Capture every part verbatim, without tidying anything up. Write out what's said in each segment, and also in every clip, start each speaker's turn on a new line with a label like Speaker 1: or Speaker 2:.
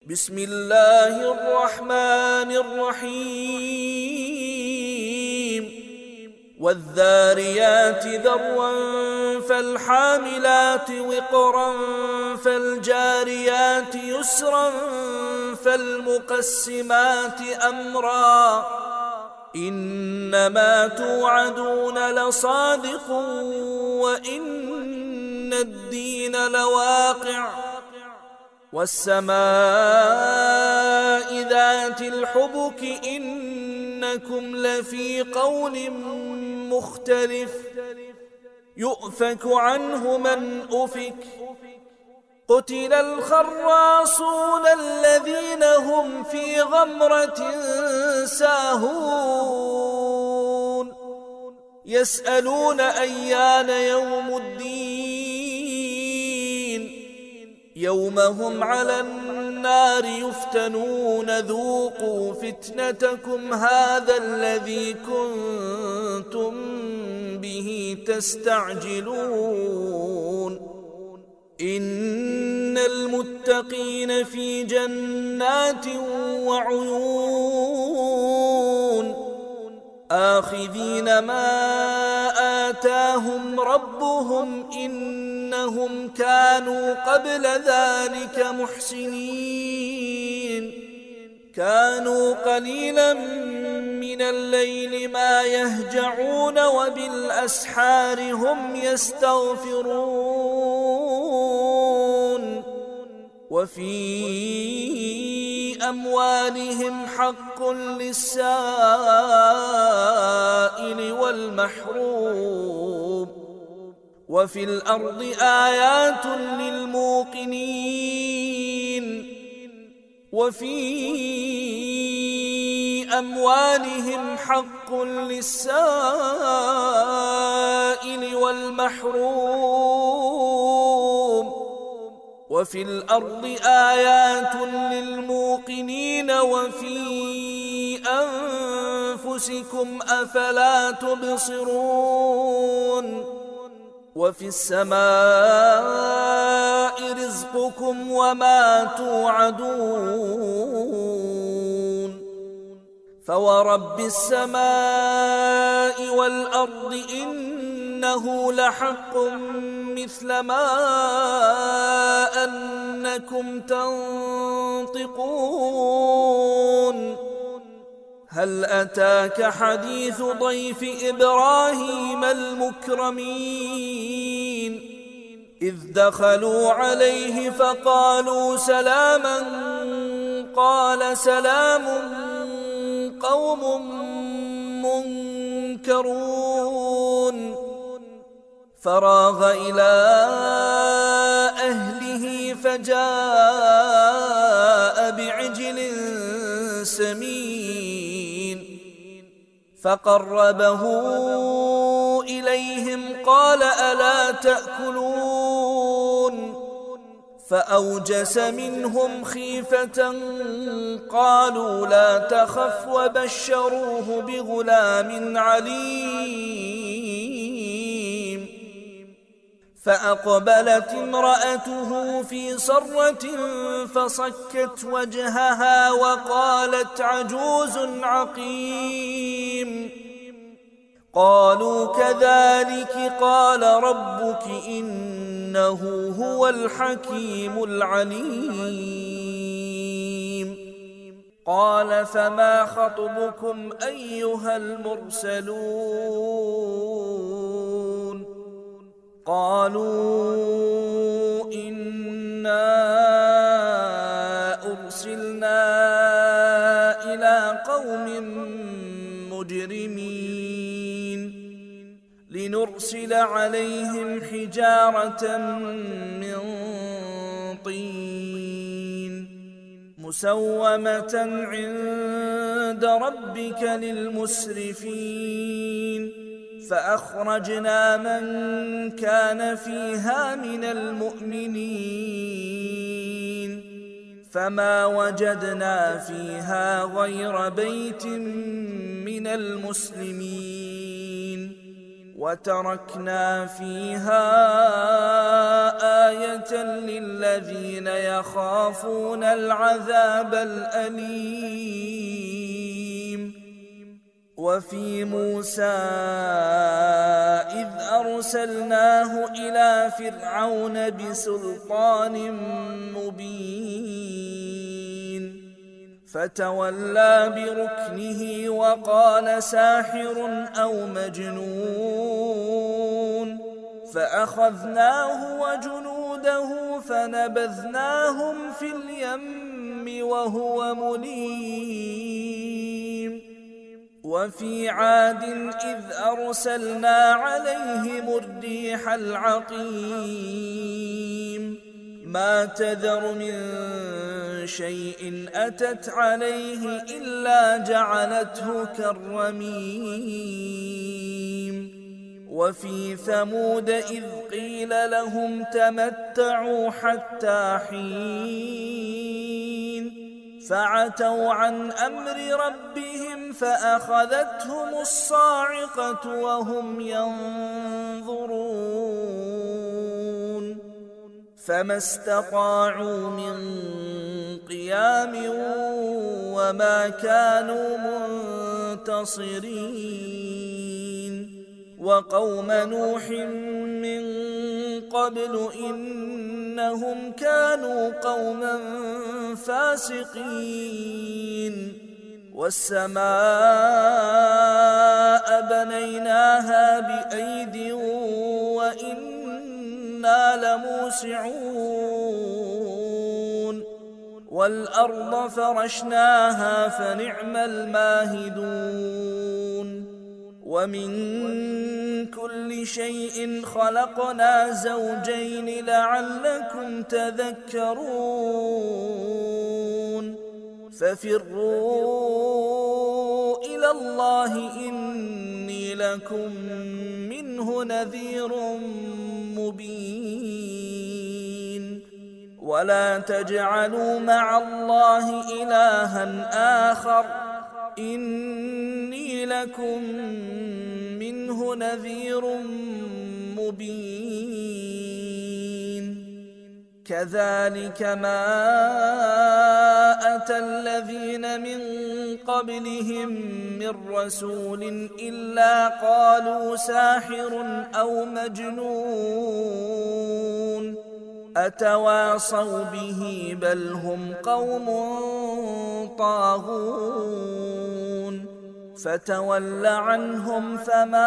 Speaker 1: بسم الله الرحمن الرحيم والذاريات ذروا فالحاملات وقرا فالجاريات يسرا فالمقسمات أمرا إنما توعدون لصادق وإن الدين لواقع والسماء ذات الحبك إنكم لفي قول مختلف يؤفك عنه من أفك قتل الخراصون الذين هم في غمرة ساهون يسألون أيان يوم الدين يوم هم على النار يفتنون ذوقوا فتنتكم هذا الذي كنتم به تستعجلون إن المتقين في جنات وعيون آخذين ما آتاهم ربهم إنهم كانوا قبل ذلك محسنين كانوا قليلا من الليل ما يهجعون وبالأسحار هم يستغفرون وفي أموالهم حق للسائل والمحروم وفي الأرض آيات للموقنين وفي أموالهم حق للسائل والمحروم وفي الأرض آيات للموقنين وفي أنفسكم أفلا تبصرون وفي السماء رزقكم وما توعدون فورب السماء والأرض إنه لحق مثل ما أنكم تنطقون هل أتاك حديث ضيف إبراهيم المكرمين إذ دخلوا عليه فقالوا سلاما قال سلام قوم منكرون فراغ إلى أهله فجاء بعجل سمين فقربه إليهم قال ألا تأكلون فأوجس منهم خيفة قالوا لا تخف وبشروه بغلام عليم فأقبلت امرأته في صرة فصكت وجهها وقالت عجوز عقيم قالوا كذلك قال ربك إنه هو الحكيم العليم قال فما خطبكم أيها المرسلون قالوا إنا أرسلنا إلى قوم مجرمين لنرسل عليهم حجارة من طين مسومة عند ربك للمسرفين فأخرجنا من كان فيها من المؤمنين فما وجدنا فيها غير بيت من المسلمين وتركنا فيها آية للذين يخافون العذاب الأليم. وفي موسى إذ أرسلناه إلى فرعون بسلطان مبين فتولى بركنه وقال ساحر أو مجنون، فأخذناه وجنوده فنبذناهم في اليم وهو مليم. وفي عاد إذ أرسلنا عليهم الريح العقيم، ما تذر من شيء أتت عليه إلا جعلته كالرميم. وفي ثمود إذ قيل لهم تمتعوا حتى حين، فعتوا عن أمر ربهم فأخذتهم الصاعقة وهم ينظرون، فما استطاعوا من قيام وما كانوا منتصرين. وقوم نوح من قبل إنهم كانوا قوما فاسقين. والسماء بنيناها بأيد وإنا لموسعون، والأرض فرشناها فنعم الماهدون. ومن كل شيء خلقنا زوجين لعلكم تذكرون. ففروا إلى الله إني لكم منه نذير مبين. ولا تجعلوا مع الله إلها آخر إني لكم منه نذير مبين. كذلك ما أتى الذين من قبلهم من رسول إلا قالوا ساحر أو مجنون، أتواصوا به بل هم قوم طاغون. فتول عنهم فما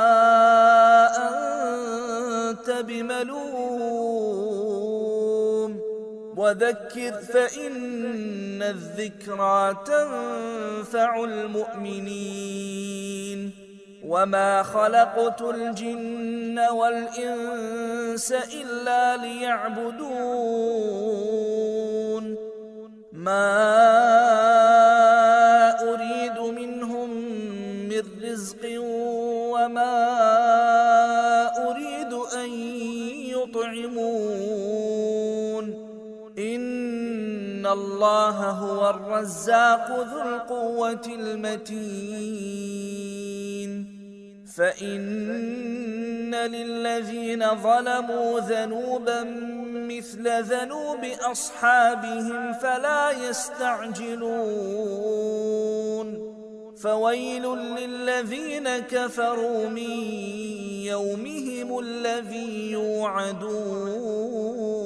Speaker 1: أنت بملوم، وذكر فإن الذكرى تنفع المؤمنين. وما خلقت الجن والإنس إلا ليعبدون، ما أريد منهم من رزق وما أريد أن يطعمون، إن الله هو الرزاق ذو القوة المتين. فإن للذين ظلموا ذنوبا مثل ذنوب أصحابهم فلا يستعجلون. فويل للذين كفروا من يومهم الذي يوعدون.